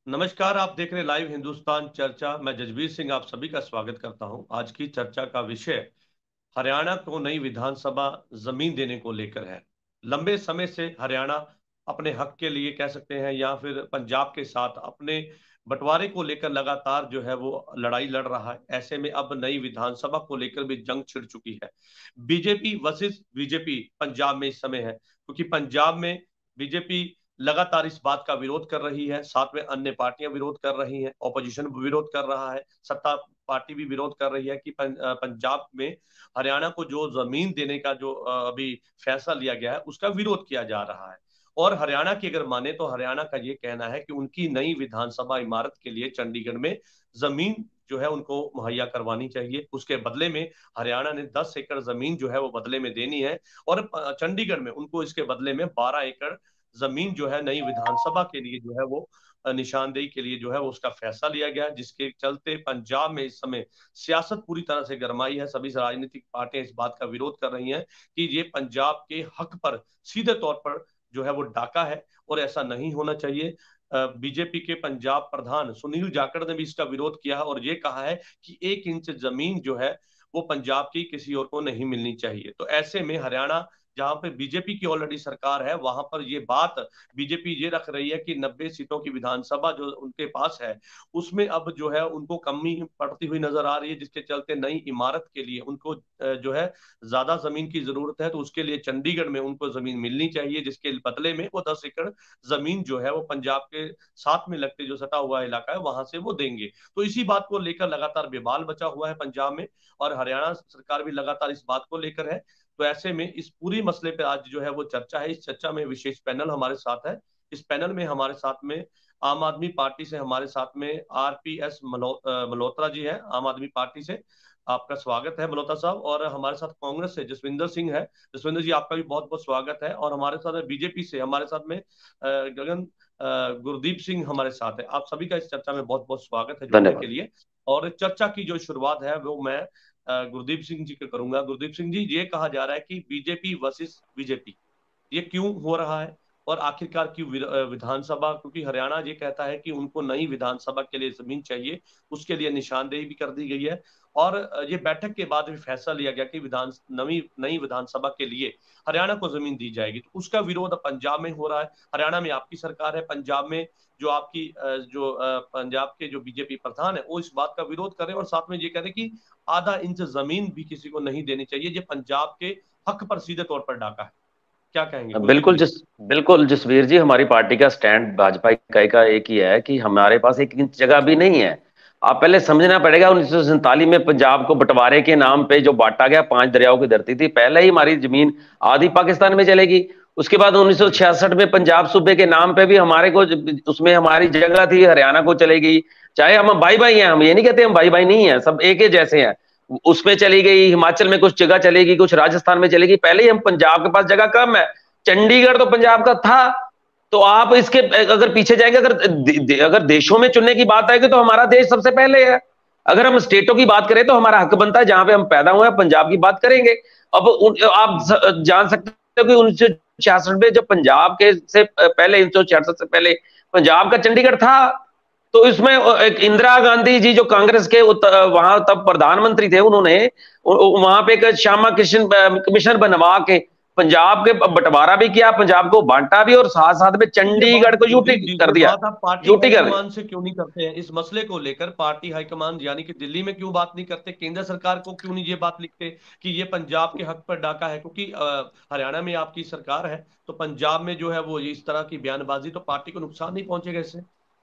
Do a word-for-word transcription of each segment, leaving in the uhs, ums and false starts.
नमस्कार, आप देख रहे लाइव हिंदुस्तान चर्चा। मैं जजबीर सिंह आप सभी का स्वागत करता हूं। आज की चर्चा का विषय हरियाणा को नई विधानसभा जमीन देने को लेकर है। लंबे समय से हरियाणा अपने हक के लिए कह सकते हैं या फिर पंजाब के साथ अपने बंटवारे को लेकर लगातार जो है वो लड़ाई लड़ रहा है। ऐसे में अब नई विधानसभा को लेकर भी जंग छिड़ चुकी है। बीजेपी वर्सेस बीजेपी पंजाब में इस समय है, क्योंकि पंजाब में बीजेपी लगातार इस बात का विरोध कर रही है, साथ में अन्य पार्टियां विरोध कर रही हैं, ऑपोजिशन विरोध कर रहा है, सत्ता पार्टी भी विरोध कर रही है कि पंजाब में हरियाणा को जो जमीन देने का जो अभी फैसला लिया गया है उसका विरोध किया जा रहा है। और हरियाणा की अगर माने तो हरियाणा का ये कहना है कि उनकी नई विधानसभा इमारत के लिए चंडीगढ़ में जमीन जो है उनको मुहैया करवानी चाहिए। उसके बदले में हरियाणा ने दस एकड़ जमीन जो है वो बदले में देनी है, और चंडीगढ़ में उनको इसके बदले में बारह एकड़ जमीन जो है नई विधानसभा के लिए जो है वो निशानदेही के लिए जो है वो उसका फैसला लिया गया, जिसके चलते पंजाब में इस समय सियासत पूरी तरह से गरमाई है। सभी राजनीतिक पार्टियां इस बात का विरोध कर रही हैं कि ये पंजाब के हक पर सीधे तौर पर जो है वो डाका है, और ऐसा नहीं होना चाहिए। बीजेपी के पंजाब प्रधान सुनील जाखड़ ने भी इसका विरोध किया है और ये कहा है कि एक इंच जमीन जो है वो पंजाब की किसी और को नहीं मिलनी चाहिए। तो ऐसे में हरियाणा जहां पे बीजेपी की ऑलरेडी सरकार है, वहां पर ये बात बीजेपी ये रख रही है कि नब्बे सीटों की विधानसभा जो उनके पास है उसमें अब जो है उनको कमी पड़ती हुई नजर आ रही है, जिसके चलते नई इमारत के लिए उनको जो है ज्यादा जमीन की जरूरत है। तो उसके लिए चंडीगढ़ में उनको जमीन मिलनी चाहिए, जिसके बदले में वो दस एकड़ जमीन जो है वो पंजाब के साथ में लगते जो सटा हुआ इलाका है वहां से वो देंगे। तो इसी बात को लेकर लगातार बेबाल बचा हुआ है पंजाब में, और हरियाणा सरकार भी लगातार इस बात को लेकर है। तो ऐसे में इस पूरी मसले पे आज जो है वो चर्चा है। इस चर्चा में विशेष पैनल हमारे साथ है। इस पैनल में हमारे साथ में आम आदमी पार्टी से हमारे साथ में आरपीएस मल्होत्रा जी है, आम आदमी पार्टी से। आपका स्वागत है मल्होत्रा साहब। और हमारे साथ कांग्रेस से जसविंदर सिंह है। जसविंदर जी, आपका भी बहुत बहुत स्वागत है। और हमारे साथ बीजेपी से हमारे साथ में गगन गुरदीप सिंह हमारे साथ है। आप सभी का इस चर्चा में बहुत बहुत स्वागत है जुड़ने के लिए। और चर्चा की जो शुरुआत है वो मैं गुरदीप सिंह जी का करूंगा। गुरदीप सिंह जी, ये कहा जा रहा है कि बीजेपी वर्सेस बीजेपी ये क्यों हो रहा है, और आखिरकार क्यों विधानसभा, क्योंकि हरियाणा ये कहता है कि उनको नई विधानसभा के लिए जमीन चाहिए, उसके लिए निशानदेही भी कर दी गई है। और ये बैठक के बाद भी फैसला लिया गया कि विधान नई नई विधानसभा के लिए हरियाणा को जमीन दी जाएगी। तो उसका विरोध पंजाब में हो रहा है। हरियाणा में आपकी सरकार है, पंजाब में जो आपकी जो पंजाब के जो बीजेपी प्रधान है वो इस बात का विरोध कर रहे हैं, और साथ में ये कह रहे हैं कि आधा इंच जमीन भी किसी को नहीं देनी चाहिए। ये पंजाब के हक पर सीधे तौर पर डाका है। क्या कहेंगे? बिल्कुल जिस बिल्कुल जसवीर जी, हमारी पार्टी का स्टैंड भाजपा इकाई का एक ही है कि हमारे पास एक इंच जगह भी नहीं है। आप पहले समझना पड़ेगा, उन्नीस सौ सैंतालीस में पंजाब को बंटवारे के नाम पे जो बांटा गया, पांच दरियाओं की धरती थी, पहले ही हमारी जमीन आधी पाकिस्तान में चलेगी। उसके बाद उन्नीस सौ छियासठ में पंजाब सूबे के नाम पे भी हमारे को उसमें हमारी जगह थी, हरियाणा को चलेगी। चाहे हम भाई भाई हैं, हम ये नहीं कहते हम भाई भाई नहीं है, सब एक ही जैसे हैं। उसमें चली गई, हिमाचल में कुछ जगह चलेगी, कुछ राजस्थान में चलेगी। पहले ही हम पंजाब के पास जगह कम है, चंडीगढ़ तो पंजाब का था। तो आप इसके अगर पीछे जाएंगे, अगर दे, अगर देशों में चुनने की बात आएगी तो हमारा देश सबसे पहले है। अगर हम स्टेटों की बात करें तो हमारा हक बनता है जहां पे हम पैदा हुए हैं, पंजाब की बात करेंगे। अब उन, आप जान सकते हो कि उन्नीस सौ छियासठ में जब पंजाब के से पहले उन्नीस सौ छियासठ से पहले पंजाब का चंडीगढ़ था, तो इसमें एक इंदिरा गांधी जी जो कांग्रेस के वहां तब प्रधानमंत्री थे, उन्होंने वहां पे एक श्यामा कृष्ण कमीशन बनवा के पंजाब के बंटवारा भी किया, पंजाब को बांटा भी, और साथ साथ में चंडीगढ़ को यूटी कर दिया। आप पार्टी हाईकमान से क्यों नहीं करते हैं इस मसले को लेकर? पार्टी हाईकमान यानी कि दिल्ली में क्यों बात नहीं करते? केंद्र सरकार को क्यों नहीं ये बात लिखते कि ये पंजाब के हक पर डाका है? क्योंकि हरियाणा में आपकी सरकार है, तो पंजाब में जो है वो इस तरह की बयानबाजी, तो पार्टी को नुकसान नहीं पहुंचेगा इससे?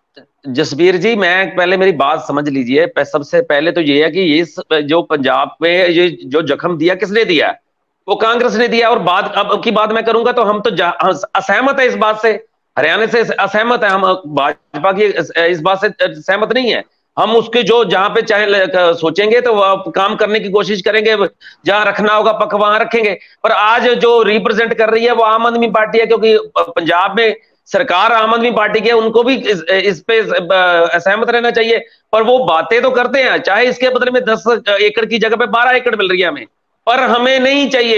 जसबीर जी, मैं पहले मेरी बात समझ लीजिए। सबसे पहले तो ये है कि ये जो पंजाब में ये जो जख्म दिया किसने दिया? वो कांग्रेस ने दिया। और बात अब की बात मैं करूंगा तो हम तो असहमत है इस बात से, हरियाणा से असहमत है हम, भाजपा की इस बात से सहमत नहीं है हम। उसके जो जहां पे चाहे सोचेंगे तो काम करने की कोशिश करेंगे, जहां रखना होगा पक्ष वहां रखेंगे। पर आज जो रिप्रेजेंट कर रही है वो आम आदमी पार्टी है, क्योंकि पंजाब में सरकार आम आदमी पार्टी की है, उनको भी इस, इस पे असहमत रहना चाहिए। पर वो बातें तो करते हैं, चाहे इसके बदले में दस एकड़ की जगह पे बारह एकड़ मिल रही है हमें, पर हमें नहीं चाहिए।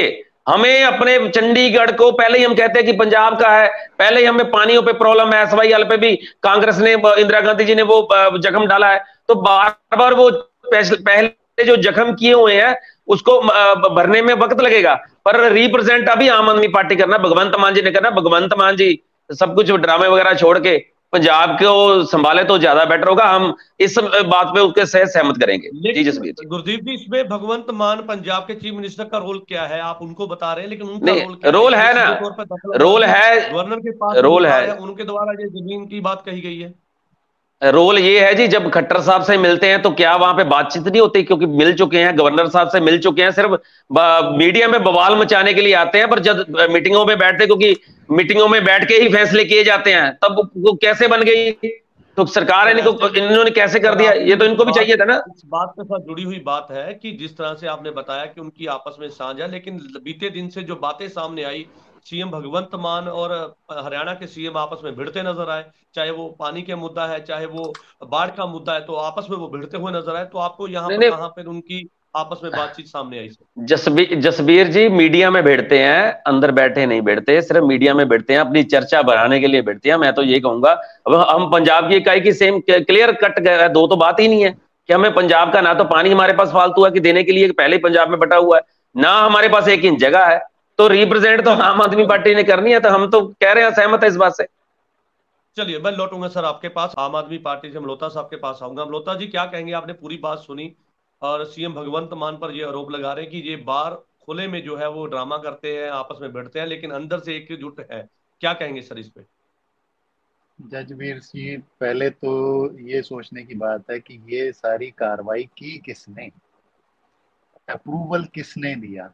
हमें अपने चंडीगढ़ को पहले ही हम कहते हैं कि पंजाब का है, पहले ही हमें पानियों पे प्रॉब्लम है, एसवाईएल पे भी कांग्रेस ने, इंदिरा गांधी जी ने वो जख्म डाला है। तो बार बार वो पहले जो जख्म किए हुए हैं उसको भरने में वक्त लगेगा, पर रिप्रेजेंट अभी आम आदमी पार्टी करना, भगवंत मान जी ने करना। भगवंत मान जी सब कुछ ड्रामे वगैरह छोड़ के पंजाब को संभाले तो ज्यादा बेटर होगा। हम इस बात पे उसके सह सहमत करेंगे। जी जसवीर जी। गुरदीप जी, इसमें भगवंत मान पंजाब के चीफ मिनिस्टर का रोल क्या है? आप उनको बता रहे हैं, लेकिन उनका रोल नहीं, क्या है? रोल क्या ये है ना, सीधे तौर पर रोल दखलंदाजी है, गवर्नर के पास रोल है। अधिकार है, उनके द्वारा ये जमीन की बात कही गई है? रोल ये है जी, जब खट्टर साहब से मिलते हैं तो क्या वहां पे बातचीत नहीं होती? क्योंकि मिल चुके हैं, गवर्नर साहब से मिल चुके हैं, सिर्फ मीडिया में बवाल मचाने के लिए आते हैं, पर जब मीटिंगों में बैठते, क्योंकि मीटिंगों में बैठ के ही फैसले किए जाते हैं, तब वो कैसे बन गई? तो सरकार इनको, इन्होंने कैसे कर दिया? ये तो इनको भी चाहिए था ना। इस बात के साथ जुड़ी हुई बात है कि जिस तरह से आपने बताया कि उनकी आपस में साझा, लेकिन बीते दिन से जो बातें सामने आई, सीएम भगवंत मान और हरियाणा के सीएम आपस में भिड़ते नजर आए, चाहे वो पानी का मुद्दा है, चाहे वो बाढ़ का मुद्दा है, तो आपस में वो भिड़ते हुए नजर आए। तो आपको यहाँ नहीं पर नहीं, कहाँ पर उनकी आपस में बातचीत सामने आई? जसबीर जसबीर जी मीडिया में बैठते हैं, अंदर बैठे नहीं बैठते, सिर्फ मीडिया में बैठते हैं, अपनी चर्चा बढ़ाने के लिए बैठते हैं। मैं तो ये कहूंगा, अब हम पंजाब की इकाई की सेम क्लियर कट गया, दो तो बात ही नहीं है कि हमें पंजाब का ना तो पानी हमारे पास फालतू है कि देने के लिए, पहले ही पंजाब में बटा हुआ है, ना हमारे पास एक इंच जगह है। तो रिप्रेजेंट तो आम आदमी पार्टी ने करनी है, तो हम तो कह रहे हैं, सहमत है इस बात से। चलिए, मैं लौटूंगा सर आपके पास, आम आदमी पार्टी से मल्होत्रा साहब के पास आऊंगा। मल्होत्रा जी, क्या कहेंगे? आपने पूरी बात सुनी और सीएम भगवंत मान पर ये आरोप लगा रहे हैं कि ये बार खुले में जो है वो ड्रामा करते हैं, आपस में भिड़ते हैं, लेकिन अंदर से एकजुट है। क्या कहेंगे सर इस पे? जजवीर सिंह, पहले तो ये सोचने की बात है कि ये सारी कार्रवाई की किसने, अप्रूवल किसने दिया?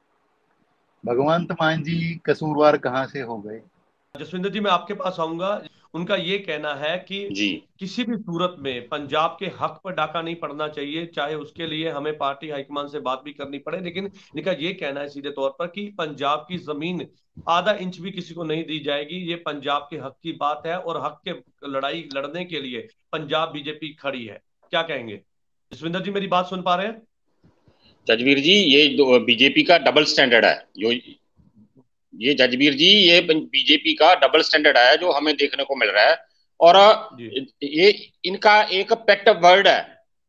भगवंत मान जी कसूरवार कहाँ से हो गए? जसविंदर जी, मैं आपके पास आऊंगा। उनका ये कहना है कि जी किसी भी सूरत में पंजाब के हक पर डाका नहीं पड़ना चाहिए, चाहे उसके लिए हमें पार्टी हाईकमान से बात भी करनी पड़े, लेकिन इनका ये कहना है सीधे तौर पर कि पंजाब की जमीन आधा इंच भी किसी को नहीं दी जाएगी। ये पंजाब के हक की बात है और हक के लड़ाई लड़ने के लिए पंजाब बीजेपी खड़ी है। क्या कहेंगे जसविंदर जी? मेरी बात सुन पा रहे हैं? जजवीर जी, ये बीजेपी का डबल स्टैंडर्ड है जो ये जजवीर जी, ये बीजेपी का डबल स्टैंडर्ड है जो हमें देखने को मिल रहा है। और ये इनका एक पेट वर्ड है,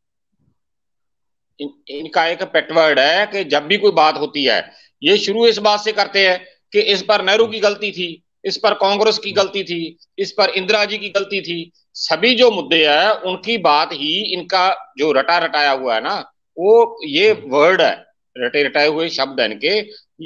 इन, इनका एक पेट वर्ड है कि जब भी कोई बात होती है, ये शुरू इस बात से करते हैं कि इस पर नेहरू की गलती थी, इस पर कांग्रेस की गलती थी, इस पर इंदिरा जी की गलती थी। सभी जो मुद्दे हैं उनकी बात ही इनका जो रटा रटाया हुआ है ना, वो ये वर्ड है, रटे रटाए हुए शब्द है इनके।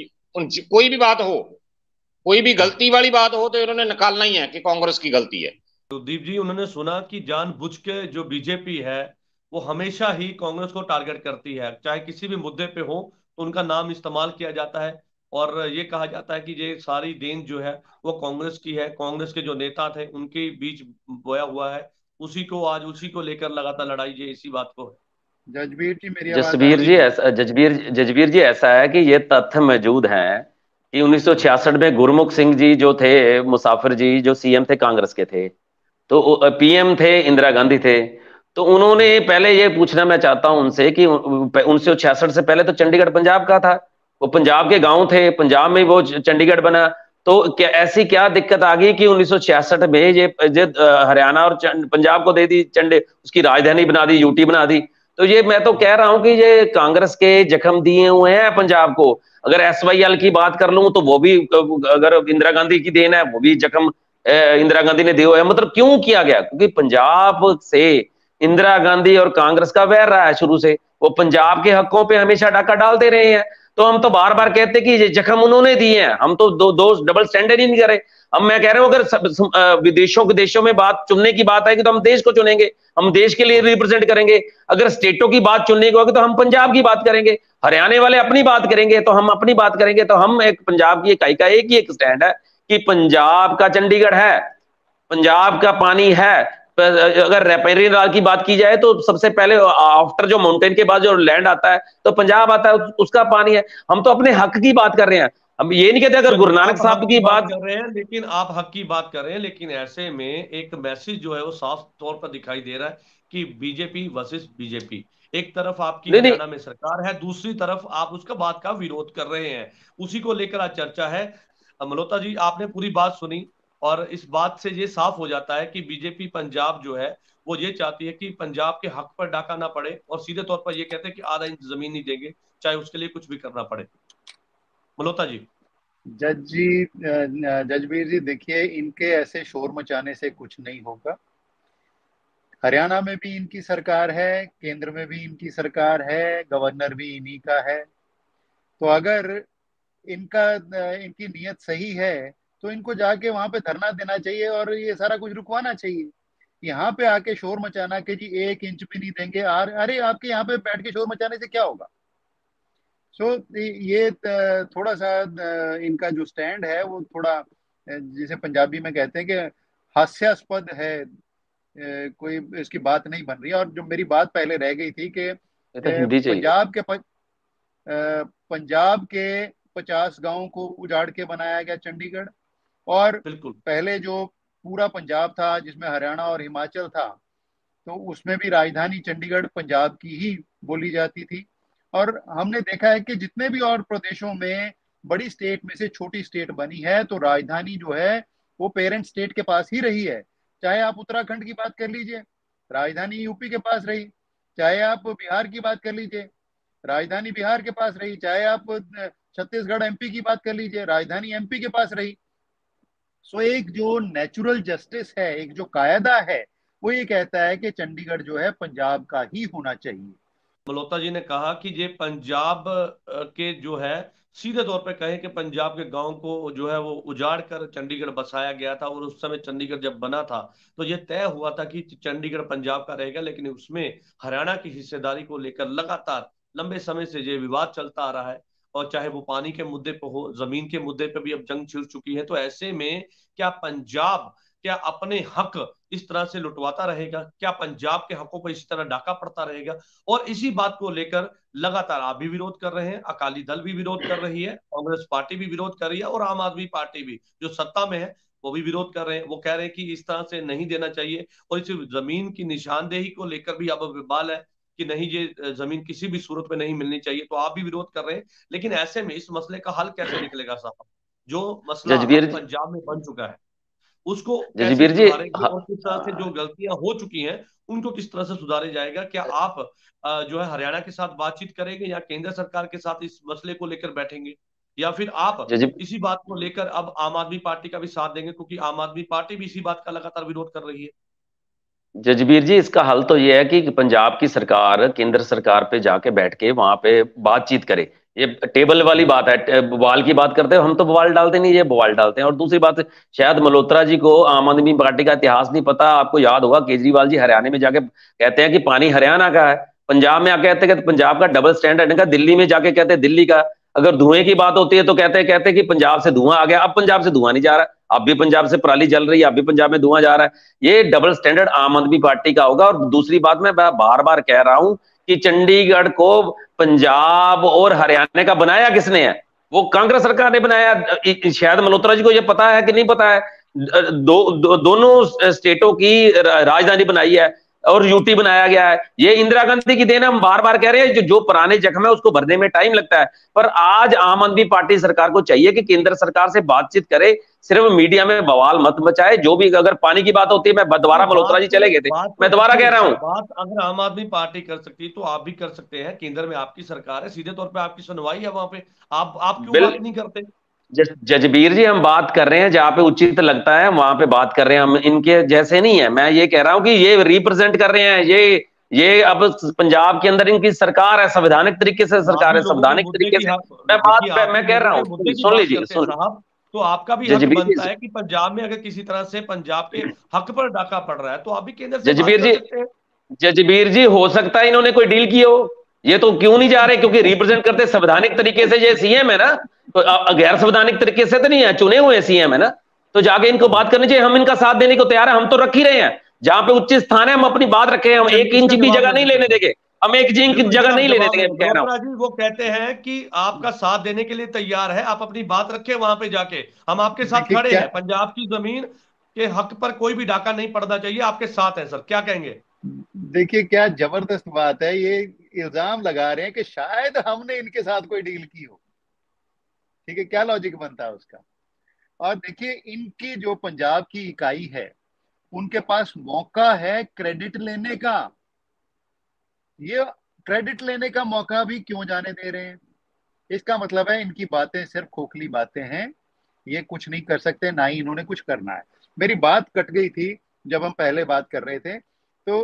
कोई भी बात हो, कोई भी गलती वाली बात हो, तो इन्होंने निकालना ही है कि कांग्रेस की गलती है। कुलदीप जी, उन्होंने सुना कि जानबूझ के जो बीजेपी है वो हमेशा ही कांग्रेस को टारगेट करती है, चाहे किसी भी मुद्दे पे हो तो उनका नाम इस्तेमाल किया जाता है और ये कहा जाता है कि ये सारी देन जो है वो कांग्रेस की है, कांग्रेस के जो नेता थे उनके बीच बोया हुआ है, उसी को आज उसी को लेकर लगातार लड़ाई ये इसी बात को है। जजबीर जी, मेरी आवाज जसबीर जी ऐसा जजबीर जजबीर जी ऐसा है कि ये तथ्य मौजूद हैं कि उन्नीस सौ छियासठ में गुरमुख सिंह जी जो थे, मुसाफिर जी जो सीएम थे कांग्रेस के थे, तो पीएम थे इंदिरा गांधी थे, तो उन्होंने पहले ये पूछना मैं चाहता हूं उनसे कि उन्नीस सौ छियासठ से पहले तो चंडीगढ़ पंजाब का था, वो पंजाब के गांव थे, पंजाब में वो चंडीगढ़ बना, तो क्या ऐसी क्या दिक्कत आ गई कि उन्नीस सौ छियासठ में ये हरियाणा और पंजाब को दे दी, चंडे उसकी राजधानी बना दी, यूटी बना दी? तो ये मैं तो कह रहा हूं कि ये कांग्रेस के जख्म दिए हुए हैं पंजाब को। अगर एसवाईएल की बात कर लूं तो वो भी, अगर इंदिरा गांधी की देन है, वो भी जख्म इंदिरा गांधी ने दिया हुआ है। मतलब क्यों किया गया? क्योंकि पंजाब से इंदिरा गांधी और कांग्रेस का वैर रहा है शुरू से, वो पंजाब के हकों पे हमेशा डाका डालते रहे हैं। तो हम तो बार बार कहते कि ये जख्म उन्होंने दिए हैं, हम तो दो दो डबल स्टैंडर्ड ही नहीं करे। अब मैं कह रहा हूं अगर विदेशों के देशों में बात चुनने की बात आएगी तो हम देश को चुनेंगे, हम देश के लिए रिप्रेजेंट करेंगे। अगर स्टेटों की बात चुनने की होगी तो हम पंजाब की बात करेंगे, हरियाणा वाले अपनी बात करेंगे तो हम अपनी बात करेंगे। तो हम एक पंजाब की इकाई का एक ही एक स्टैंड है कि पंजाब का चंडीगढ़ है, पंजाब का पानी है। अगर रेपेरी नाल की बात की जाए तो सबसे पहले आफ्टर जो माउंटेन के बाद जो लैंड आता है तो पंजाब आता है, उसका पानी है। हम तो अपने हक की बात कर रहे हैं, हम ये नहीं कहते अगर गुरु नानक साहब की बात कर रहे हैं, लेकिन आप हक की बात कर रहे हैं, लेकिन ऐसे में एक मैसेज जो है वो साफ तौर पर दिखाई दे रहा है कि बीजेपी वर्सेस बीजेपी। एक तरफ आपकी नहीं नहीं, हरियाणा में सरकार है, दूसरी तरफ आप उसका बात का विरोध कर रहे हैं। उसी को लेकर आज चर्चा है। मल्होत्रा जी, आपने पूरी बात सुनी और इस बात से ये साफ हो जाता है कि बीजेपी पंजाब जो है वो ये चाहती है कि पंजाब के हक पर डाका ना पड़े, और सीधे तौर पर ये कहते हैं कि आधा इंच जमीन नहीं देंगे, चाहे उसके लिए कुछ भी करना पड़े। मल्होत्रा जी। जज जी, जजबीर जी, देखिए, इनके ऐसे शोर मचाने से कुछ नहीं होगा। हरियाणा में भी इनकी सरकार है, केंद्र में भी इनकी सरकार है, गवर्नर भी इन्हीं का है। तो अगर इनका इनकी नीयत सही है तो इनको जाके वहां पे धरना देना चाहिए और ये सारा कुछ रुकवाना चाहिए। यहाँ पे आके शोर मचाना कि जी एक इंच भी नहीं देंगे, अरे आपके यहाँ पे बैठ के शोर मचाने से क्या होगा? सो ये थोड़ा सा इनका जो स्टैंड है वो थोड़ा, जिसे पंजाबी में कहते हैं कि हास्यास्पद है। कोई इसकी बात नहीं बन रही। और जो मेरी बात पहले रह गई थी कि ये तो हिंदी चाहिए। पंजाब के पंजाब के पचास गांवों को उजाड़ के बनाया गया चंडीगढ़, और बिल्कुल पहले जो पूरा पंजाब था जिसमें हरियाणा और हिमाचल था, तो उसमें भी राजधानी चंडीगढ़ पंजाब की ही बोली जाती थी। और हमने देखा है कि जितने भी और प्रदेशों में बड़ी स्टेट में से छोटी स्टेट बनी है तो राजधानी जो है वो पेरेंट स्टेट के पास ही रही है। चाहे आप उत्तराखंड की बात कर लीजिए, राजधानी यूपी के पास रही। चाहे आप बिहार की बात कर लीजिए, राजधानी बिहार के पास रही। चाहे आप छत्तीसगढ़ एमपी की बात कर लीजिए, राजधानी एमपी के पास रही। सो एक जो नेचुरल जस्टिस है, एक जो कायदा है, वो ये कहता है कि चंडीगढ़ जो है पंजाब का ही होना चाहिए। मल्होत्रा जी ने कहा कि ये पंजाब के जो है सीधे तौर पे कहे कि पंजाब के गांव को जो है वो उजाड़ कर चंडीगढ़ बसाया गया था, और उस समय चंडीगढ़ जब बना था तो ये तय हुआ था कि चंडीगढ़ पंजाब का रहेगा, लेकिन उसमें हरियाणा की हिस्सेदारी को लेकर लगातार लंबे समय से ये विवाद चलता आ रहा है। और चाहे वो पानी के मुद्दे पर हो, जमीन के मुद्दे पर भी अब जंग छिड़ चुकी है। तो ऐसे में क्या पंजाब क्या अपने हक इस तरह से लुटवाता रहेगा? क्या पंजाब के हकों पर इसी तरह डाका पड़ता रहेगा? और इसी बात को लेकर लगातार आप भी विरोध कर रहे हैं, अकाली दल भी विरोध कर रही है, कांग्रेस पार्टी भी विरोध कर रही है, और आम आदमी पार्टी भी जो सत्ता में है वो भी विरोध कर रहे हैं। वो कह रहे हैं कि इस तरह से नहीं देना चाहिए, और इस जमीन की निशानदेही को लेकर भी अब विवाद है कि नहीं, ये जमीन किसी भी सूरत में नहीं मिलनी चाहिए। तो आप भी विरोध कर रहे हैं, लेकिन ऐसे में इस मसले का हल कैसे निकलेगा साहब? जो मसला जजबीर अब पंजाब में बन चुका है उसको कैसे जजबीर जी, सुधारेंगे, और किस तरह से जो गलतियां हो चुकी हैं उनको किस तरह से सुधारे जाएगा? क्या आप जो है हरियाणा के साथ बातचीत करेंगे, या केंद्र सरकार के साथ इस मसले को लेकर बैठेंगे, या फिर आप जज इसी बात को लेकर अब आम आदमी पार्टी का भी साथ देंगे, क्योंकि आम आदमी पार्टी भी इसी बात का लगातार विरोध कर रही है? जजबीर जी, इसका हल तो ये है कि पंजाब की सरकार केंद्र सरकार पे जाके बैठ के वहां पे बातचीत करे। ये टेबल वाली बात है, बवाल की बात करते हैं हम, तो बवाल डालते नहीं, ये बवाल डालते हैं। और दूसरी बात, शायद मल्होत्रा जी को आम आदमी पार्टी का इतिहास नहीं पता। आपको याद होगा केजरीवाल जी हरियाणा में जाके कहते हैं कि पानी हरियाणा का है, पंजाब में आके कहते हैं कि पंजाब का डबल स्टैंडर्ड है, दिल्ली में जाके कहते हैं दिल्ली का। अगर धुएं की बात होती है तो कहते हैं कहते हैं कि पंजाब से धुआं आ गया। अब पंजाब से धुआं नहीं जा रहा, अब भी पंजाब से पराली जल रही है, अब भी पंजाब में धुआं जा रहा है। ये डबल स्टैंडर्ड आम आदमी पार्टी का होगा। और दूसरी बात, मैं बार बार कह रहा हूं कि चंडीगढ़ को पंजाब और हरियाणा का बनाया किसने है? वो कांग्रेस सरकार ने बनाया। शायद मल्होत्रा जी को ये पता है कि नहीं पता है। दो, दो, दोनों स्टेटों की राजधानी बनाई है और यूटी बनाया गया है। ये इंदिरा गांधी की देन, हम बार बार कह रहे हैं, जो, जो पुराने जख्म है उसको भरने में टाइम लगता है। पर आज आम आदमी पार्टी सरकार को चाहिए कि केंद्र सरकार से बातचीत करे, सिर्फ मीडिया में बवाल मत मचाए। जो भी अगर पानी की बात होती है, मैं दोबारा मल्होत्रा जी चले गए थे, मैं दोबारा कह रहा हूं, बात अगर आम आदमी पार्टी कर सकती है तो आप भी कर सकते हैं। केंद्र में आपकी सरकार है, सीधे तौर पे आपकी सुनवाई है वहां पे, आप आप क्यों बात नहीं करते? जजबीर जी, हम बात कर रहे हैं जहां पे उचित लगता है वहां पे बात कर रहे हैं, हम इनके जैसे नहीं है। मैं ये कह रहा हूं कि ये रिप्रेजेंट कर रहे हैं, ये ये अब पंजाब के अंदर इनकी सरकार है, संवैधानिक तरीके से सरकार है, संवैधानिक तरीके से। मैं बात मैं कह रहा हूं, सुन लीजिए, सुन साहब, तो आपका भी हक बनता है कि पंजाब में अगर किसी तरह से पंजाब के हक पर डाका पड़ रहा है तो आप भी केंद्र से बात कर सकते हैं। जजबीर जी, हो सकता है इन्होंने कोई डील की हो, ये तो क्यों नहीं जा रहे? क्योंकि रिप्रेजेंट करते संवैधानिक तरीके से, ये सीएम है ना, तो गैर संवैधानिक तरीके से तो नहीं है, चुने हुए सीएम है ना, तो जाके इनको बात करनी चाहिए। हम इनका साथ देने को तैयार है, हम तो रख ही रहे हैं। जहां पे उच्च स्थान है हम अपनी बात रखे, हम एक इंच भी जगह नहीं लेने देंगे, हम एक इंच की जगह नहीं लेने देंगे। कह रहा हूं, वो कहते हैं कि आपका साथ देने के लिए तैयार है, आप अपनी बात रखें वहां पे जाके, हम आपके साथ खड़े हैं। पंजाब की जमीन के हक पर कोई भी डाका नहीं पड़ना चाहिए, आपके साथ है सर, क्या कहेंगे? देखिए, क्या जबरदस्त बात है ये। इल्जाम लगा रहे हैं कि शायद हमने इनके साथ कोई डील की हो। ठीक है, क्या लॉजिक बनता है उसका? और देखिए, इनकी जो पंजाब की इकाई है, उनके पास मौका है क्रेडिट लेने का। ये क्रेडिट लेने का मौका भी क्यों जाने दे रहे हैं? इसका मतलब है इनकी बातें सिर्फ खोखली बातें हैं, ये कुछ नहीं कर सकते, ना ही इन्होंने कुछ करना है। मेरी बात कट गई थी जब हम पहले बात कर रहे थे, तो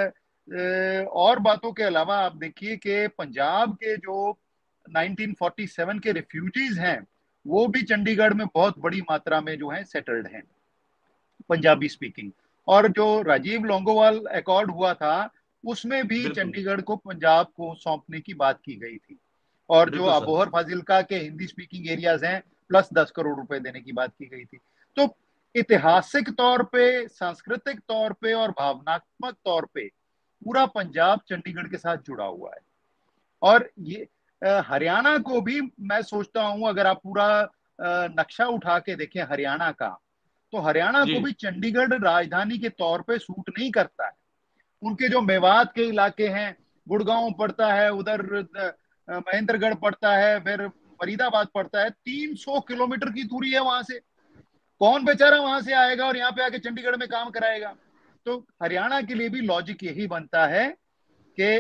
और बातों के अलावा आप देखिए कि पंजाब के जो नाइनटीन फोर्टी सेवन के रिफ्यूजीज हैं, वो भी चंडीगढ़ में बहुत बड़ी मात्रा में जो है सेटल्ड हैं, पंजाबी स्पीकिंग। और जो राजीव लोंगोवाल अकॉर्ड हुआ था, उसमें भी चंडीगढ़ को पंजाब को सौंपने की बात की गई थी। और जो अबोहर फाजिलका के हिंदी स्पीकिंग एरियाज हैं, प्लस दस करोड़ रुपए देने की बात की गई थी। तो ऐतिहासिक तौर पे, सांस्कृतिक तौर पे और भावनात्मक तौर पे पूरा पंजाब चंडीगढ़ के साथ जुड़ा हुआ है। और ये हरियाणा को भी मैं सोचता हूं, अगर आप पूरा नक्शा उठा के देखें हरियाणा का, तो हरियाणा को भी चंडीगढ़ राजधानी के तौर पे सूट नहीं करता है। उनके जो मेवात के इलाके हैं, गुड़गांव पड़ता है, उधर महेंद्रगढ़ पड़ता है, फिर फरीदाबाद पड़ता है, तीन सौ किलोमीटर की दूरी है वहां से। कौन बेचारा वहां से आएगा और यहाँ पे आके चंडीगढ़ में काम कराएगा? तो हरियाणा के लिए भी लॉजिक यही बनता है कि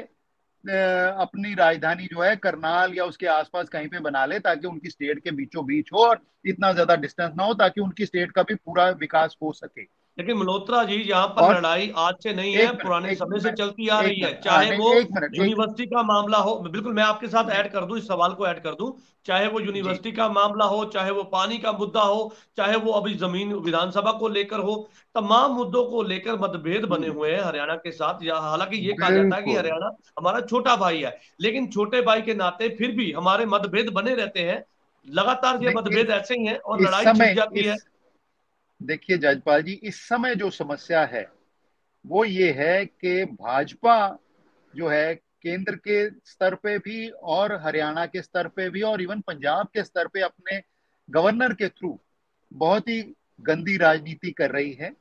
अपनी राजधानी जो है करनाल या उसके आसपास कहीं पे बना ले, ताकि उनकी स्टेट के बीचों बीच हो और इतना ज्यादा डिस्टेंस ना हो, ताकि उनकी स्टेट का भी पूरा विकास हो सके। लेकिन मल्होत्रा जी, यहाँ पर लड़ाई आज से नहीं है, पुराने समय से चलती आ रही है। चाहे वो यूनिवर्सिटी का मामला हो, बिल्कुल मैं आपके साथ ऐड कर दूं, इस सवाल को ऐड कर दूं, चाहे वो यूनिवर्सिटी का मामला हो, चाहे वो पानी का मुद्दा हो, चाहे वो अभी जमीन विधानसभा को लेकर हो, तमाम मुद्दों को लेकर मतभेद बने हुए हैं हरियाणा के साथ। हालांकि ये कहा जाता है कि हरियाणा हमारा छोटा भाई है, लेकिन छोटे भाई के नाते फिर भी हमारे मतभेद बने रहते हैं। लगातार ये मतभेद ऐसे ही है और लड़ाई छिड़ जाती है। देखिए जजपाल जी, इस समय जो समस्या है वो ये है कि भाजपा जो है केंद्र के स्तर पे भी और हरियाणा के स्तर पे भी और इवन पंजाब के स्तर पे अपने गवर्नर के थ्रू बहुत ही गंदी राजनीति कर रही है।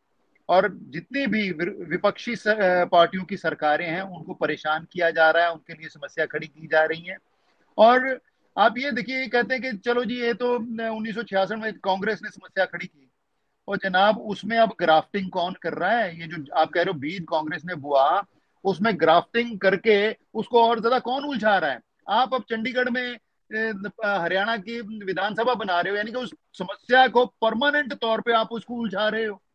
और जितनी भी विपक्षी पार्टियों की सरकारें हैं, उनको परेशान किया जा रहा है, उनके लिए समस्या खड़ी की जा रही है। और आप ये देखिए, कहते हैं कि चलो जी ये तो उन्नीस सौ छियासठ में कांग्रेस ने समस्या खड़ी की, और जनाब उसमें अब ग्राफ्टिंग कौन कर रहा है? ये जो आप कह रहे हो बीज कांग्रेस ने बुआ, उसमें ग्राफ्टिंग करके उसको और ज्यादा कौन उलझा रहा है? आप अब चंडीगढ़ में हरियाणा की विधानसभा बना रहे हो, यानी कि उस समस्या को परमानेंट तौर पे आप उसको उलझा रहे हो।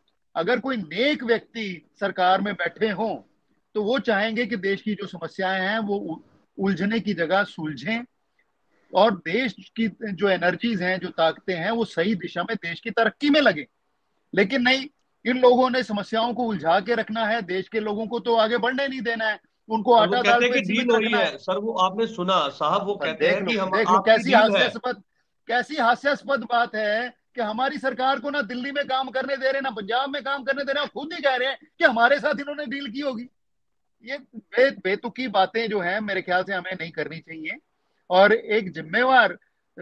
अगर कोई नेक व्यक्ति सरकार में बैठे हों तो वो चाहेंगे कि देश की जो समस्याएं हैं वो उलझने की जगह सुलझें, और देश की जो एनर्जीज हैं, जो ताकतें हैं, वो सही दिशा में देश की तरक्की में लगे। लेकिन नहीं, इन लोगों ने समस्याओं को उलझा के रखना है, देश के लोगों को तो आगे बढ़ने नहीं देना है, उनको आटा दाल पे सीमित रखना है। सर वो आपने सुना साहब, वो कहते हैं कि हम देख लो कैसी हास्यास्पद कैसी हास्यास्पद बात है कि हमारी सरकार को ना दिल्ली में काम करने दे रहे, ना पंजाब में काम करने दे रहे, खुद ही कह रहे हैं कि हमारे साथ इन्होंने डील की होगी। ये बे, बेतुकी बातें जो हैं मेरे ख्याल से हमें नहीं करनी चाहिए। और एक जिम्मेवार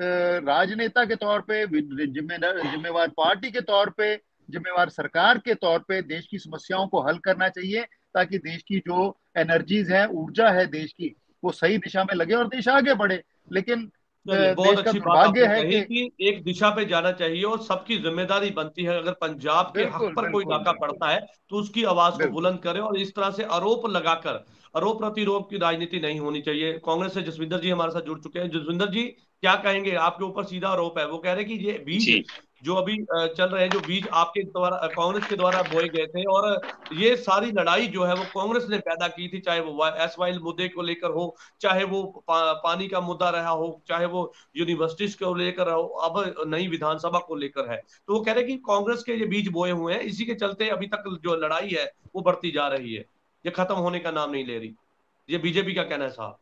राजनेता के तौर पे, जिम्मेवार पार्टी के तौर पे, जिम्मेवार सरकार के तौर पे देश की समस्याओं को हल करना चाहिए, ताकि देश की जो एनर्जीज है, ऊर्जा है देश की, वो सही दिशा में लगे और देश आगे बढ़े। लेकिन बहुत अच्छी बात आपने कही कि एक दिशा पे जाना चाहिए और सबकी जिम्मेदारी बनती है, अगर पंजाब के हक पर कोई डाका पड़ता है तो उसकी आवाज को बुलंद करे। और इस तरह से आरोप लगाकर आरोप प्रतिरोप की राजनीति नहीं होनी चाहिए। कांग्रेस से जसविंदर जी हमारे साथ जुड़ चुके हैं। जसविंदर जी, क्या कहेंगे? आपके ऊपर सीधा आरोप है, वो कह रहे हैं कि ये बीज जो अभी चल रहे हैं, जो बीज आपके द्वारा, कांग्रेस के द्वारा बोए गए थे, और ये सारी लड़ाई जो है वो कांग्रेस ने पैदा की थी, चाहे वो एस वाइल मुद्दे को लेकर हो, चाहे वो पा, पानी का मुद्दा रहा हो, चाहे वो यूनिवर्सिटीज को लेकर हो, अब नई विधानसभा को लेकर है। तो वो कह रहे हैं कि कांग्रेस के ये बीज बोए हुए हैं, इसी के चलते अभी तक जो लड़ाई है वो बढ़ती जा रही है, ये खत्म होने का नाम नहीं ले रही। ये बीजेपी का कहना है साहब।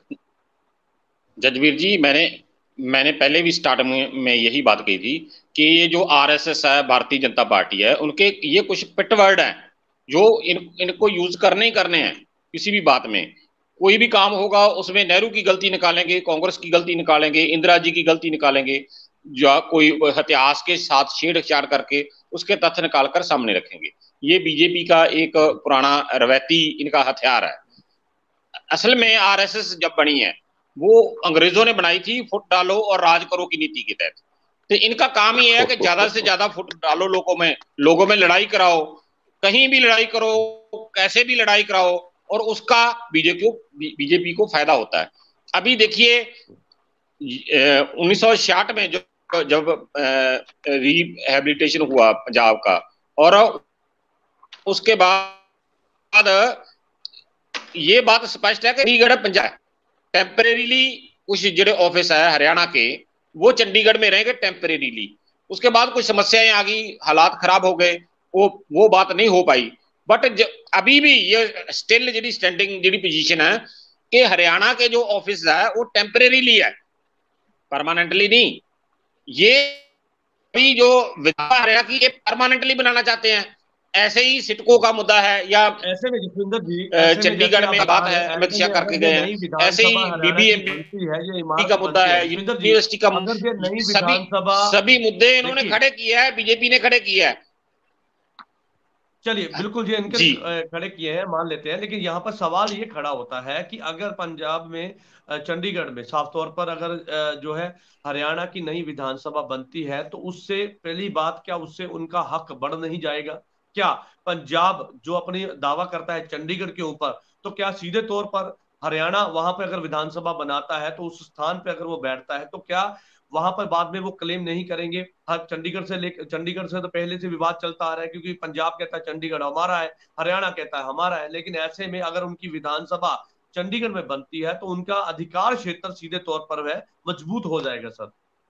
जजवीर जी, मैंने मैंने पहले भी स्टार्ट में, में यही बात कही थी कि ये जो आरएसएस है, भारतीय जनता पार्टी है, उनके ये कुछ पिटवर्ड हैं जो इन इनको यूज करने ही करने हैं। किसी भी बात में कोई भी काम होगा उसमें नेहरू की गलती निकालेंगे, कांग्रेस की गलती निकालेंगे, इंदिरा जी की गलती निकालेंगे, या कोई इतिहास के साथ छेड़छाड़ करके उसके तथ्य निकालकर सामने रखेंगे। ये बीजेपी का एक पुराना रवैती इनका हथियार है। असल में आरएसएस जब बनी है वो अंग्रेजों ने बनाई थी फुट डालो और राज करो की नीति के तहत। तो इनका काम ही है कि ज्यादा से ज्यादा फुट डालो लोगों में, लोगों में लड़ाई कराओ, कहीं भी लड़ाई करो, कैसे भी लड़ाई कराओ, और उसका बीजेपी को बीजेपी को फायदा होता है। अभी देखिए उन्नीस सौ छियासठ में जो जब रिहेबिलिटेशन हुआ पंजाब का, और उसके बाद ये बात स्पष्ट है कि चंडीगढ़ पंजाब टेम्परेरीली कुछ जो ऑफिस है हरियाणा के वो चंडीगढ़ में रहेंगे टेम्परेरीली। उसके बाद कुछ समस्याएं आ गई, हालात खराब हो गए, वो वो बात नहीं हो पाई। बट अभी भी ये स्टिल जी स्टैंडिंग जी पोजीशन है कि हरियाणा के जो ऑफिस है वो टेम्परेरीली है, परमानेंटली नहीं। ये अभी जो विधानसभा हरियाणा की ये परमानेंटली बनाना चाहते हैं। ऐसे ही सिटको का मुद्दा है, या ऐसे में जसविंदर जी चंडीगढ़ में बात है, अमित शाह करके गए हैं, ऐसे ही बीबीएमपी का मुद्दा है, यूनिवर्सिटी का, सभी सभी मुद्दे इन्होंने खड़े किए हैं, बीजेपी ने खड़े किए हैं। चलिए बिल्कुल जी, इनके खड़े किए हैं, मान लेते हैं। लेकिन यहाँ पर सवाल ये खड़ा होता है कि अगर पंजाब में, चंडीगढ़ में साफ तौर पर अगर जो है हरियाणा की नई विधानसभा बनती है तो उससे पहली बात, क्या उससे उनका हक बढ़ नहीं जाएगा? क्या पंजाब जो अपनी दावा करता है चंडीगढ़ के ऊपर, तो क्या सीधे तौर पर हरियाणा वहां पर अगर विधानसभा बनाता है तो उस स्थान पर अगर वो बैठता है तो क्या वहां पर बाद में वो क्लेम नहीं करेंगे? हर चंडीगढ़ से ले चंडीगढ़ से तो पहले से विवाद चलता आ रहा है, क्योंकि पंजाब कहता है चंडीगढ़ हमारा है, हरियाणा कहता है हमारा है। लेकिन ऐसे में अगर उनकी विधानसभा चंडीगढ़ में बनती है तो उनका अधिकार क्षेत्र सीधे तौर पर वह मजबूत हो जाएगा। सर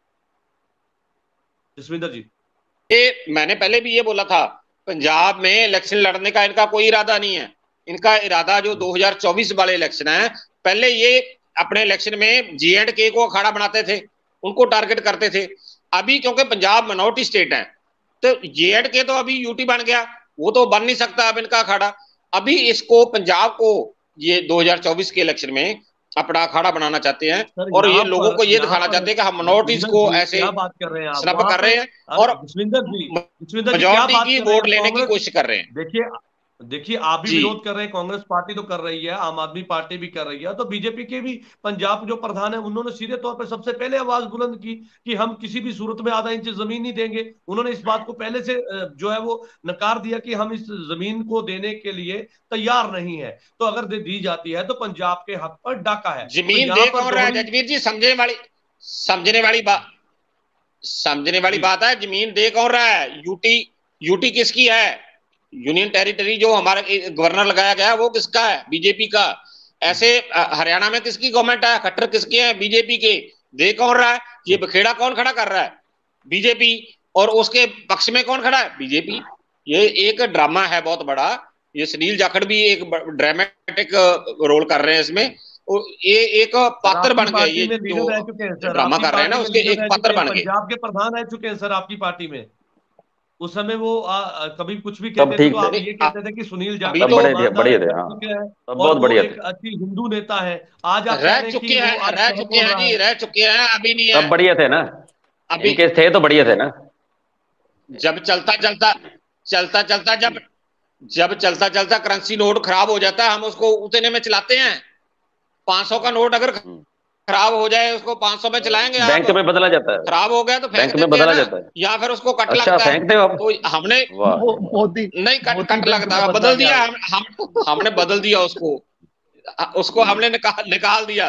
जसविंदर जी, ये मैंने पहले भी ये बोला था, पंजाब में इलेक्शन लड़ने का इनका कोई इरादा नहीं है। इनका इरादा जो दो हज़ार चौबीस वाले इलेक्शन है, पहले ये अपने इलेक्शन में जे एंड के को अखाड़ा बनाते थे, उनको टारगेट करते थे। अभी क्योंकि पंजाब मिनॉरिटी स्टेट है तो जे एंड के तो अभी यूटी बन गया, वो तो बन नहीं सकता अब इनका अखाड़ा। अभी इसको पंजाब को ये दो हज़ार चौबीस के इलेक्शन में अपना अखाड़ा बनाना चाहते हैं, और ये लोगों को ये दिखाना चाहते हैं कि हम मिनॉरिटीज को ऐसे बात कर रहे हैं, स्नैप कर रहे हैं और मेजॉरिटी की वोट लेने की कोशिश कर रहे हैं। देखिए देखिए आप भी विरोध कर रहे हैं, कांग्रेस पार्टी तो कर रही है, आम आदमी पार्टी भी कर रही है, तो बीजेपी के भी पंजाब जो प्रधान है उन्होंने सीधे तौर पर सबसे पहले आवाज बुलंद की कि हम किसी भी सूरत में आधा इंच जमीन नहीं देंगे। उन्होंने इस बात को पहले से जो है वो नकार दिया कि हम इस जमीन को देने के लिए तैयार नहीं है, तो अगर दी जाती है तो पंजाब के हक पर डाका है। जमीन दे कौन रहा है जजवीर जी? समझने वाली समझने वाली बात समझने वाली बात है, जमीन दे कौन रहा है? यूटी यूटी किसकी है? यूनियन टेरिटरी जो हमारा गवर्नर लगाया गया वो किसका है? बीजेपी का। ऐसे हरियाणा में किसकी गवर्नमेंट है? खट्टर किसके हैं? बीजेपी के। दे कौन रहा है? ये बखेड़ा कौन खड़ा कर रहा है? बीजेपी। और उसके पक्ष में कौन खड़ा है? बीजेपी। ये एक ड्रामा है बहुत बड़ा, ये सुनील जाखड़ भी एक ड्रामेटिक रोल कर रहे हैं इसमें। ये एक पात्र बन गए, ये जो ड्रामा कर रहे हैं ना उसके एक पात्र बन गए। पंजाब के प्रधान रह चुके हैं सर आपकी पार्टी में। उस समय वो आ, कभी कुछ भी कहते थे तो आप ये कहते थे कि सुनील जाखड़ तो बड़े थे, बढ़िया थे, हाँ, बहुत बढ़िया थे, अच्छी हिंदू नेता है। आज आप रह चुके हैं रह चुके हैं जी रह चुके हैं अभी नहीं है। सब बढ़िया थे ना, अभी इनके थे तो बढ़िया थे ना। जब चलता चलता चलता चलता जब जब चलता चलता करेंसी नोट खराब हो जाता है, हम उसको उतने में चलाते हैं। पांच सौ का नोट अगर खराब हो जाए उसको पांच सौ में चलाएंगे, बैंक में बदला जाता है। खराब हो गया तो बैंक में बदला जाता है, या फिर उसको कट अच्छा, लगता है। फेंकते हो आप? तो हमने मोदी नहीं कट कट लगता है, बदल दिया हम, हम हमने बदल दिया उसको उसको हमने निकाल निकाल दिया,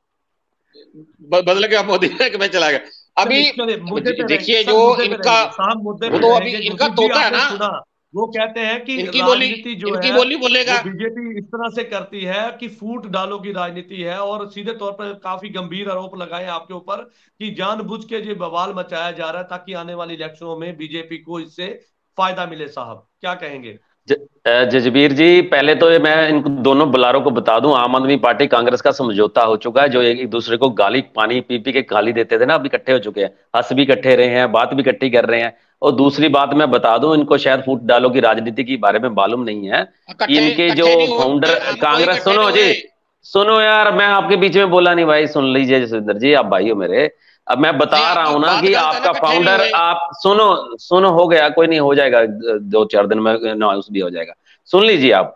बदल के मोदी बैंक में चला गया। अभी देखिए जो इनका वो तो अभी इनका तोता है ना, वो कहते हैं कि इनकी बोली जो इनकी बोली बोलेगा। बीजेपी इस तरह से करती है कि फूट डालो की राजनीति है, और सीधे तौर पर काफी गंभीर आरोप लगाए आपके ऊपर कि जानबूझ के ये बवाल मचाया जा रहा है ताकि आने वाली इलेक्शनों में बीजेपी को इससे फायदा मिले। साहब क्या कहेंगे? जजबीर जी, पहले तो मैं इन दोनों बुलारों को बता दूं, आम आदमी पार्टी कांग्रेस का समझौता हो चुका है। जो एक दूसरे को गाली पानी पी पी के गाली देते थे ना, अभी इकट्ठे हो चुके हैं, हंस भी इकट्ठे रहे हैं, बात भी इकट्ठी कर रहे हैं। और दूसरी बात मैं बता दूं, इनको शायद फूट डालो की राजनीति के बारे में मालूम नहीं है। इनके जो फाउंडर कांग्रेस, सुनो जी सुनो यार, मैं आपके बीच में बोला नहीं भाई, सुन लीजिए जसविंदर जी, आप भाई हो मेरे। अब मैं बता रहा हूं ना कि आपका फाउंडर, आप सुनो सुनो हो गया, कोई नहीं, हो जाएगा दो चार दिन में अनाउंस भी हो जाएगा। सुन लीजिए आप,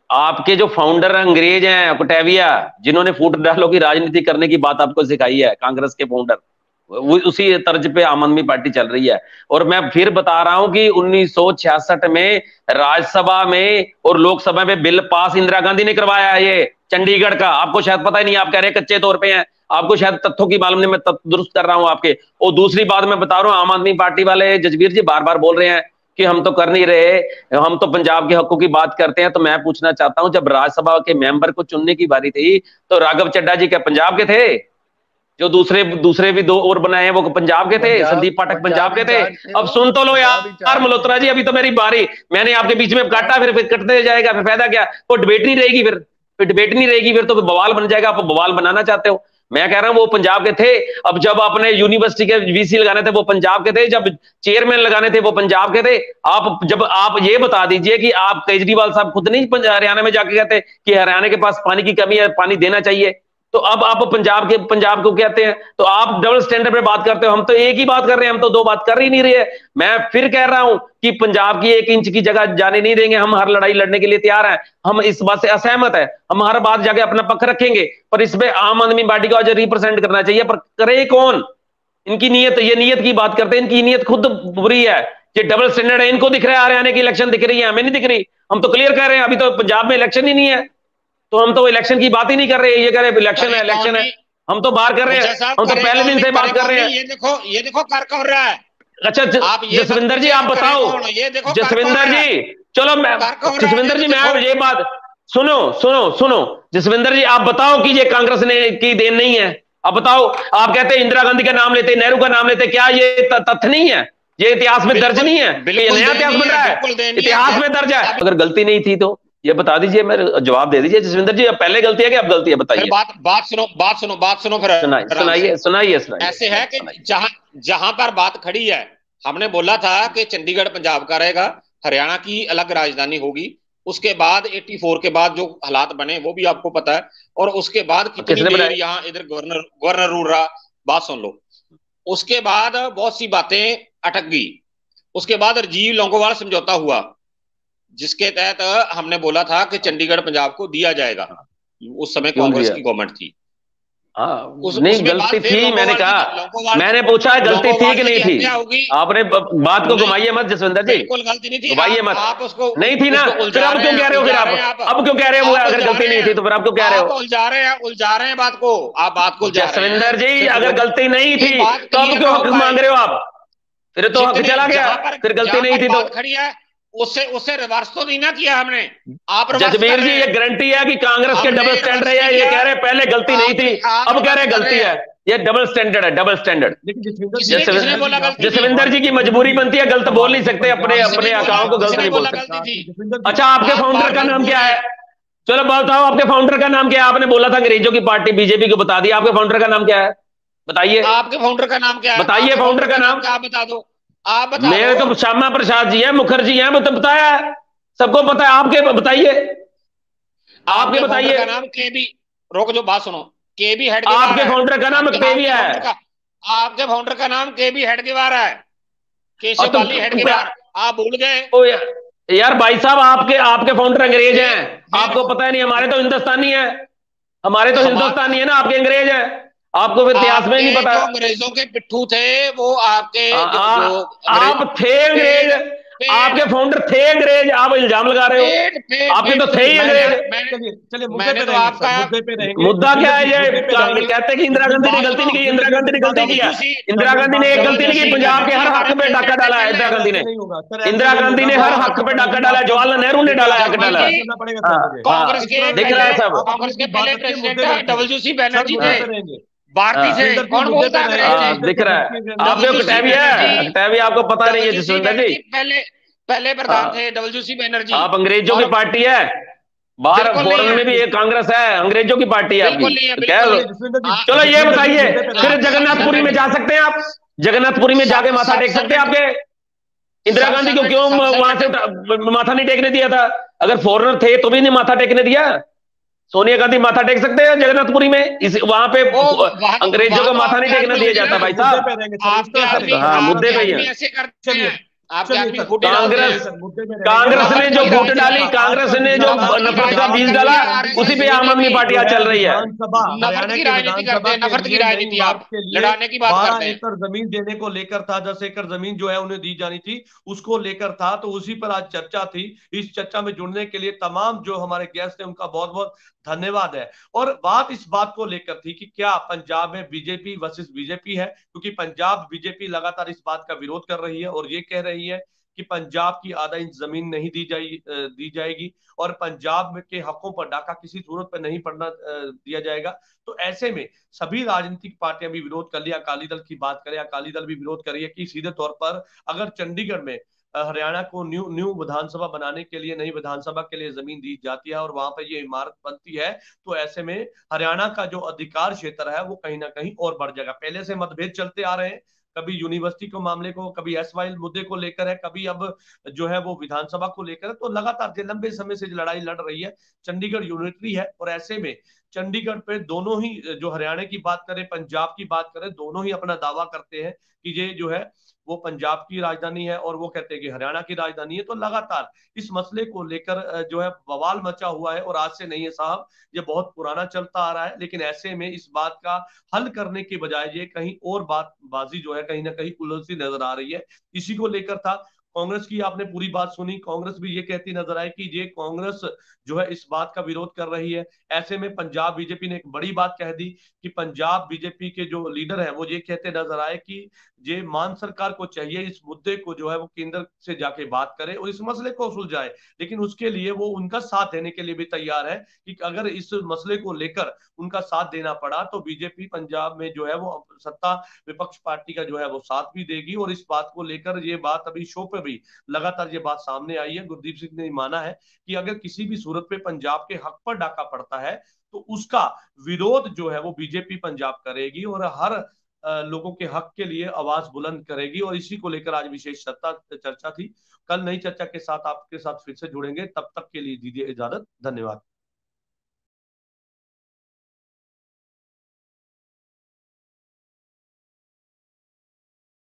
आपके जो फाउंडर अंग्रेज हैं कुटैविया, जिन्होंने फूट डालो की राजनीति करने की बात आपको सिखाई है, कांग्रेस के फाउंडर, वो उसी तर्ज पे आम आदमी पार्टी चल रही है। और मैं फिर बता रहा हूं कि उन्नीस सौ छियासठ में राज्यसभा में और लोकसभा में बिल पास इंदिरा गांधी ने करवाया है, ये चंडीगढ़ का। आपको शायद पता ही नहीं, आप कह रहे हैं कच्चे तौर पे हैं, आपको शायद तथ्यों की मालूम नहीं, मैं तथ्य दुरुस्त कर रहा हूं आपके। और दूसरी बात मैं बता रहा हूं, आम आदमी पार्टी वाले जजबीर जी बार बार बोल रहे हैं कि हम तो कर नहीं रहे, हम तो पंजाब के हकों की बात करते हैं। तो मैं पूछना चाहता हूं, जब राज्यसभा के मेंबर को चुनने की बारी थी तो राघव चड्ढा जी क्या पंजाब के थे? जो दूसरे दूसरे भी दो और बनाए हैं वो पंजाब के थे, संदीप पाठक पंजाब के थे। अब सुन तो लो यार मल्होत्रा जी, अभी तो मेरी बारी, मैंने आपके बीच में काटा, फिर फिर कटते जाएगा, फिर फायदा क्या? वो डिबेट नहीं रहेगी, फिर फिर डिबेट नहीं रहेगी, फिर तो बवाल बन जाएगा। आप बवाल बनाना चाहते हो, मैं कह रहा हूं वो पंजाब के थे। अब जब आपने यूनिवर्सिटी के वीसी लगाने थे वो पंजाब के थे, जब चेयरमैन लगाने थे वो पंजाब के थे। आप जब आप ये बता दीजिए कि आप केजरीवाल साहब खुद नहीं हरियाणा में जाके कहते कि हरियाणा के पास पानी की कमी है, पानी देना चाहिए, तो अब आप पंजाब के पंजाब को कहते हैं। तो आप डबल स्टैंडर्ड पे बात करते हो, हम तो एक ही बात कर रहे हैं, हम तो दो बात कर ही नहीं रहे। मैं फिर कह रहा हूं कि पंजाब की एक इंच की जगह जाने नहीं देंगे, हम हर लड़ाई लड़ने के लिए तैयार हैं, हम इस बात से असहमत है, हम हर बात जाके अपना पक्ष रखेंगे, पर इसमें आम आदमी पार्टी को रिप्रेजेंट करना चाहिए। पर करे कौन? इनकी नीयत, ये नीयत की बात करते हैं, इनकी नीयत खुद बुरी है। ये डबल स्टैंडर्ड है, इनको दिख रहा है हरियाणा की इलेक्शन दिख रही है, हमें नहीं दिख रही। हम तो क्लियर कह रहे हैं अभी तो पंजाब में इलेक्शन ही नहीं है, तो हम तो इलेक्शन की बात ही नहीं कर रहे। ये कह रहे हैं इलेक्शन है, इलेक्शन है, हम तो बात कर रहे हैं, हम तो पहले दिन से बात कर रहे हैं। ये देखो ये देखो कर कौन रहा है। अच्छा जसविंदर जी आप बताओ, जसविंदर जी चलो मैं जसविंदर जी मैं ये बात सुनो सुनो सुनो जसविंदर जी आप बताओ कि ये कांग्रेस ने की देन नहीं है। अब बताओ, आप कहते हैं इंदिरा गांधी का नाम लेते, नेहरू का नाम लेते, क्या ये तथ्य नहीं है? ये इतिहास में दर्ज नहीं है? ये नया इतिहास बन रहा है, इतिहास में दर्ज है। अगर गलती नहीं थी तो ये बता दीजिए, मेरे जवाब दे दीजिए जसविंदर जी, अब पहले गलती है कि अब गलती है, बताइए। बात बात सुनो बात सुनो बात सुनो फिर सुनाइए सुनाइए सुनाइए। ऐसे है कि जहां जहां पर बात खड़ी है, हमने बोला था कि चंडीगढ़ पंजाब का रहेगा, हरियाणा की अलग राजधानी होगी। उसके बाद चौरासी के बाद जो हालात बने वो भी आपको पता है, और उसके बाद कितनी देर यहाँ इधर गवर्नर गवर्नर रूल रहा, बात सुन लो। उसके बाद बहुत सी बातें अटक गई। उसके बाद राजीव लोंगोवाल समझौता हुआ, जिसके तहत हमने बोला था कि चंडीगढ़ पंजाब को दिया जाएगा। उस समय कांग्रेस की गवर्नमेंट थी। हाँ, उस, नहीं गलती थी, मैंने कहा, मैंने पूछा है गलती थी कि नहीं थी? आपने बात को घुमाइए मत जसविंदर जी, बिल्कुल गलती नहीं थी, घुमाइए मत। आप उसको नहीं थी ना, फिर अब क्यों कह रहे हो? फिर आप अब क्यों कह रहे हो अगर गलती नहीं थी तो फिर आप क्यों कह रहे हो? उलझा रहे हैं उलझा रहे हैं बात को, आप बात को जसविंदर जी अगर गलती नहीं थी तो अब क्यों हक मांग रहे हो आप? फिर तो हक चला गया, फिर गलती नहीं थी तो खड़ी है, उससे उससे रिवर्स तो नहीं ना किया हमने। आप जसबीर जी ये गारंटी है कि कांग्रेस के डबल स्टैंडर्ड है, ये कह रहे हैं पहले गलती नहीं थी, अब कह रहे हैं गलती है। ये डबल स्टैंडर्ड है, डबल स्टैंडर्ड। जसविंदर जी की मजबूरी बनती है, गलत बोल नहीं सकते, अपने अपने अकाउंट को गलत नहीं बोल सकते। अच्छा आपके फाउंडर का नाम क्या है? चलो बताओ आपके फाउंडर का नाम क्या है? आपने बोला था अंग्रेजों की पार्टी बीजेपी को बता दिया, आपके फाउंडर का नाम क्या है बताइए? आपके फाउंडर का नाम क्या है बताइए? फाउंडर का नाम क्या बता दो आप बता। मेरे तो श्यामा प्रसाद जी हैं, मुखर्जी हैं, वो तो बताया है, सबको पता है। आपके बताइए, आपके बताइए। नाम के भी रोक जो बात सुनो, के भी हेड आपके फाउंडर का नाम के भी है, आपके फाउंडर का नाम के भी हेडगेवार है, केशव बाली हेडगेवार, आप भूल गए यार? भाई साहब आपके आपके फाउंडर अंग्रेज हैं, आपको पता है नहीं? हमारे तो हिंदुस्तानी है, हमारे तो हिंदुस्तानी है ना, आपके अंग्रेज है, आपको इतिहास में नहीं पता। अंग्रेजों के पिट्ठू थे वो आपके, आ, आ, जो आप थे अंग्रेज, आपके फाउंडर थे अंग्रेज, आप इल्जाम लगा रहे हो, आपके तो थे ही अंग्रेज। चलिए मुद्दे पे रहेंगे। मुद्दा क्या है? ये कहते हैं कि इंदिरा गांधी ने गलती नहीं की, इंदिरा गांधी ने गलती किया, इंदिरा गांधी ने एक गलती नहीं की, पंजाब के हर हक पे डाका डाला है इंदिरा गांधी ने, इंदिरा गांधी ने हर हक पे डाका डाला, जवाहरलाल नेहरू ने डाला, हक डाला। दिख रहा है सब, कांग्रेस के पहले प्रेसिडेंट डब्ल्यू सी बैनर्जी थे, भारतीय से कौन बोलता है? दिख रहा है आपको कटैविया, कटैविया आपको पता नहीं है जसविंदर जी, पहले पहले प्रधान थे डब्ल्यू सी बैनर्जी। आप अंग्रेजों की पार्टी है, बाहर फॉरेन में भी एक कांग्रेस है, अंग्रेजों की पार्टी है आपकी। चलो ये बताइए, फिर जगन्नाथपुरी में जा सकते हैं आप? जगन्नाथपुरी में जाके माथा टेक सकते हैं आपके? इंदिरा गांधी को क्यों वहां से माथा नहीं टेकने दिया था? अगर फॉरेनर थे तो भी नहीं माथा टेकने दिया? सोनिया गांधी माथा टेक सकते हैं जगन्नाथपुरी में? इस वहां पे अंग्रेजों का माथा नहीं टेकने दिया जाता भाई साहब। हाँ मुद्दे पे ही है। आपके चलिए आदमी सर, फुटे डालते हैं। कांग्रेस सर, मुद्दे में रहेंगे। कांग्रेस ने नफरत जो की फूट राजनीति डाली, का कांग्रेस ने जो नफरत की नफरत का बीज राजनीति डाला, आरएसएस उसी पे आम आदमी बीजेपी पार्टी आज चल रही है। विधानसभा, नफरत हरियाणा की के राजनीति करते विधानसभा हैं, के नफरत की लिए नई राजनीति इमारत आप के लिए लड़ाने की बात बारह करते हैं। एकड़ जमीन देने को लेकर था, दस एकड़ जमीन जो है उन्हें दी जानी थी, उसको लेकर था, तो उसी पर आज चर्चा थी। इस चर्चा में जुड़ने के लिए तमाम जो हमारे गेस्ट हैं उनका बहुत बहुत धन्यवाद है। और बात इस बात को लेकर थी कि क्या पंजाब में बीजेपी वर्सेस बीजेपी है, क्योंकि पंजाब बीजेपी लगातार इस बात का विरोध कर रही है और ये कह रही है कि पंजाब की आधा इंच जमीन नहीं दी जाए दी जाएगी और पंजाब में के हकों पर डाका किसी सूरत पर नहीं पड़ना दिया जाएगा। तो ऐसे में सभी राजनीतिक पार्टियां भी विरोध कर लिया। अकाली दल की बात करें, अकाली दल भी विरोध कर रही है कि सीधे तौर पर अगर चंडीगढ़ में हरियाणा को न्यू न्यू विधानसभा बनाने के लिए, नई विधानसभा के लिए जमीन दी जाती है और वहां पर ये इमारत बनती है, तो ऐसे में हरियाणा का जो अधिकार क्षेत्र है वो कहीं ना कहीं और बढ़ जाएगा। पहले से मतभेद चलते आ रहे हैं, कभी यूनिवर्सिटी को मामले को, कभी एस वाई मुद्दे को लेकर है, कभी अब जो है वो विधानसभा को लेकर है। तो लगातार जो लंबे समय से लड़ाई लड़ रही है, चंडीगढ़ यूनिटरी है और ऐसे में चंडीगढ़ पे दोनों ही, जो हरियाणा की बात करें, पंजाब की बात करें, दोनों ही अपना दावा करते हैं कि ये जो है वो पंजाब की राजधानी है और वो कहते हैं कि हरियाणा की राजधानी है। तो लगातार इस मसले को लेकर जो है बवाल मचा हुआ है और आज से नहीं है साहब, ये बहुत पुराना चलता आ रहा है। लेकिन ऐसे में इस बात का हल करने के बजाय ये कहीं और बात बाजी जो है कहीं ना कहीं उलझती नजर आ रही है। इसी को लेकर था। कांग्रेस की आपने पूरी बात सुनी, कांग्रेस भी ये कहती नजर आई कि ये कांग्रेस जो है इस बात का विरोध कर रही है। ऐसे में पंजाब बीजेपी ने एक बड़ी बात कह दी कि पंजाब बीजेपी के जो लीडर है वो ये कहते नजर आए कि ये मान सरकार को चाहिए इस मुद्दे को जो है वो केंद्र से जाके बात करे और इस मसले को सुलझाए, लेकिन उसके लिए वो उनका साथ देने के लिए भी तैयार है कि अगर इस मसले को लेकर उनका साथ देना पड़ा तो बीजेपी पंजाब में जो है वो सत्ता विपक्ष पार्टी का जो है वो साथ भी देगी। और इस बात को लेकर ये बात अभी शो पे भी लगातार ये बात सामने आई है। गुरदीप सिंह ने माना है कि अगर किसी भी सूरत पे पंजाब के हक पर डाका पड़ता है तो उसका विरोध जो है वो बीजेपी पंजाब करेगी और हर लोगों के हक के लिए आवाज बुलंद करेगी। और इसी को लेकर आज विशेष चर्चा थी। कल नई चर्चा के साथ आपके साथ फिर से जुड़ेंगे, तब तक के लिए दीजिए इजाजत। धन्यवाद।